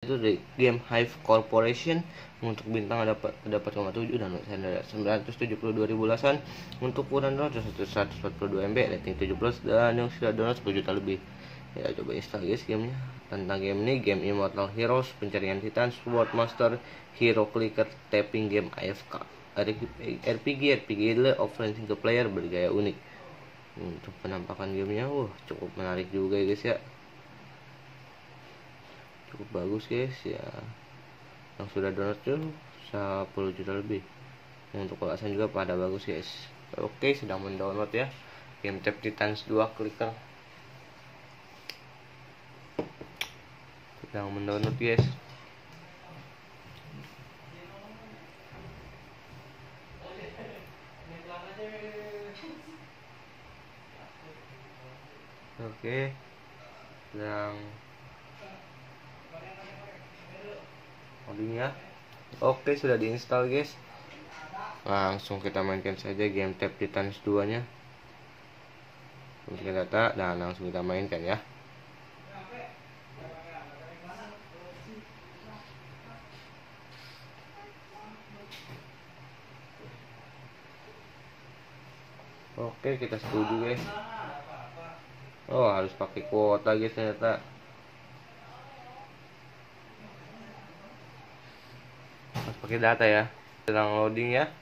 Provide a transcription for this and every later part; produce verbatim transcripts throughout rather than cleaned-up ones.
yaitu dari game Hive Corporation. Untuk bintang dapat dapat koma tujuh dan sembilan ratus tujuh puluh dua ribu ulasan. Untuk ukuran download seratus empat puluh dua M B, rating tujuh plus, dan yang sudah download sepuluh juta lebih. Ya, coba install guys gamenya. Tentang game ini, game Immortal Heroes, pencarian titan, Sword Master, Hero Clicker, tapping game A F K, R P G R P G adalah offline single player bergaya unik. Untuk penampakan gamenya, wah cukup menarik juga ya guys ya, cukup bagus guys ya. Yang sudah download tuh sepuluh juta lebih. Untuk ulasan juga pada bagus guys. Oke, sedang mendownload ya game Tap Titans dua Clicker. Sedang mendownload guys. Oke, sedang loading ya. Oke, sudah diinstal guys. Langsung kita mainkan saja game Tap Titans dua nya. Kita data dan langsung kita mainkan ya. Oke, kita setuju guys. Oh, harus pakai kuota guys ternyata. Harus pakai data ya. Sedang loading ya.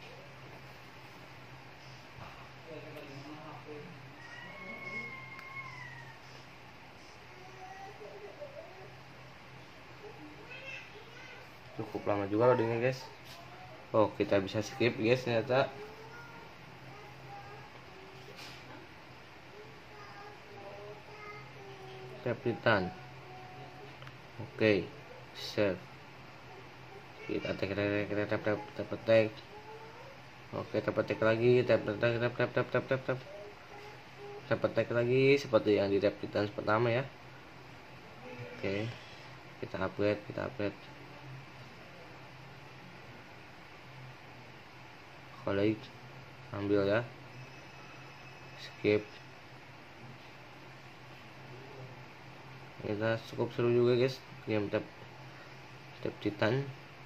Cukup lama juga loadingnya guys. Oh, kita bisa skip guys ternyata. Tap Titan. Oke, save. Kita tap kita tap tap tap tap. Oke, tap tap lagi, tap tap tap tap tap tap tap tap. Tap tap lagi seperti yang di Tap Titans pertama ya. Oke, kita upgrade, kita upgrade. College, ambil ya. Skip. Kita cukup seru juga guys game Tap Tap Titan.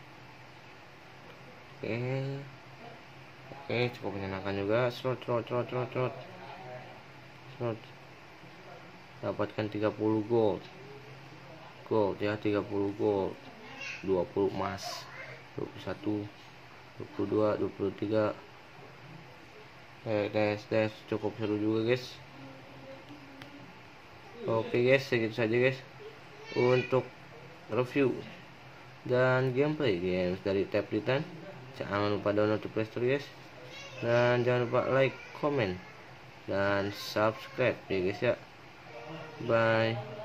Oke, oke, cukup menyenangkan juga. Slot, slot, slot, slot, slot, slot. Dapatkan tiga puluh gold, gold ya, tiga puluh gold, dua puluh emas, dua puluh satu, dua puluh dua, dua puluh tiga. Eh, des, des, cukup seru juga guys. Oke guys, segitu saja guys untuk review dan gameplay games dari Tap Titan. Jangan lupa download di Play Store guys, dan jangan lupa like, comment, dan subscribe ya guys ya. Bye.